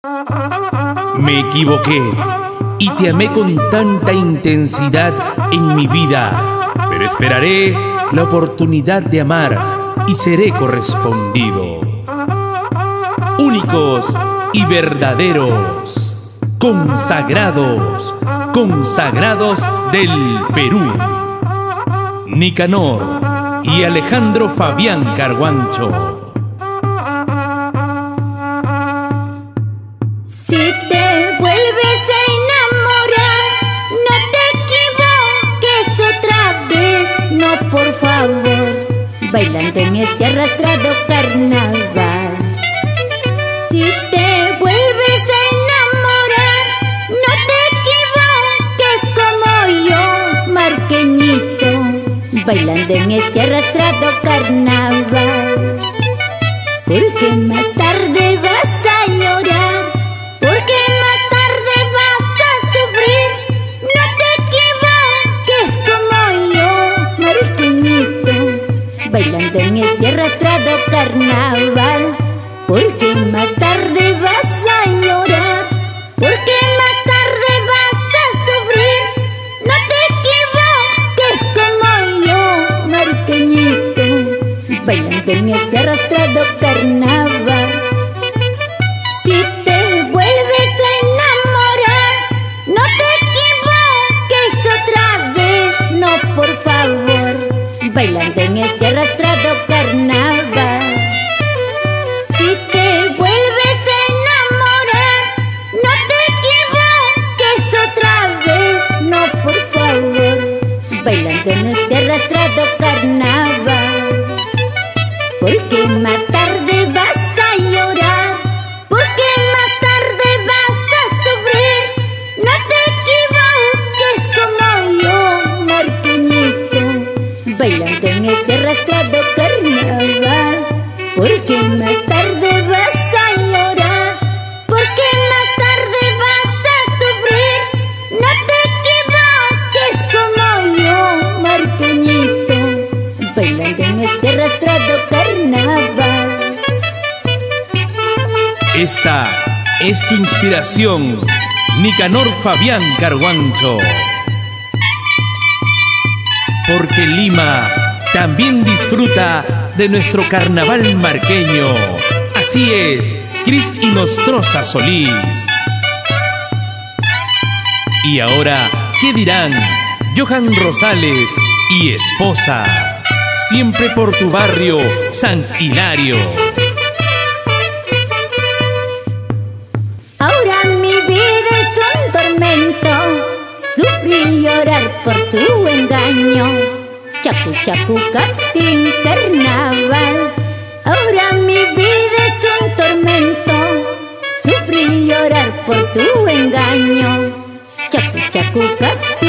Me equivoqué y te amé con tanta intensidad en mi vida, pero esperaré la oportunidad de amar y seré correspondido. Únicos y verdaderos, consagrados, consagrados del Perú. Nicanor y Alejandro Fabián Carguancho. Si te vuelves a enamorar, no te equivoques otra vez, no, por favor, bailando en este arrastrado carnaval. Si te vuelves a enamorar, no te equivoques como yo, marqueñito, bailando en este arrastrado carnaval. Porque más tarde vas a llorar, porque más tarde vas a sufrir. No te equivoques como yo, marqueñito, bailando en este arrastrado carnaval. Porque más tarde vas a llorar, porque más tarde vas a sufrir. No te equivoques como yo, marqueñito, bailando en este arrastrado carnaval. Si te vuelves a enamorar, no te equivoques otra vez, no, por favor, bailando en este arrastrado carnaval. Si te vuelves a enamorar, no te equivoques otra vez, no, por favor, bailando en este arrastrado carnaval. Porque más tarde vas a llorar, porque más tarde vas a sufrir. No te equivoques como yo, marqueñito, bailando en este arrastrado carnaval. Porque más tarde vas a llorar, porque más tarde vas a sufrir. No te equivoques como yo, marqueñito, bailando en este arrastrado carnaval. Esta es tu inspiración, Nicanor Fabián Carguancho. Porque Lima también disfruta de nuestro carnaval marqueño. Así es, Cris Inostroza Solís. Y ahora, ¿qué dirán? Johan Rosales y esposa, siempre por tu barrio, San Hilario. Ahora mi vida es un tormento, sufrir y llorar por tu engaño. Chacu, chacu, capín, carnaval. Ahora mi vida es un tormento, sufrir y llorar por tu engaño. Chacu, chacu, capín.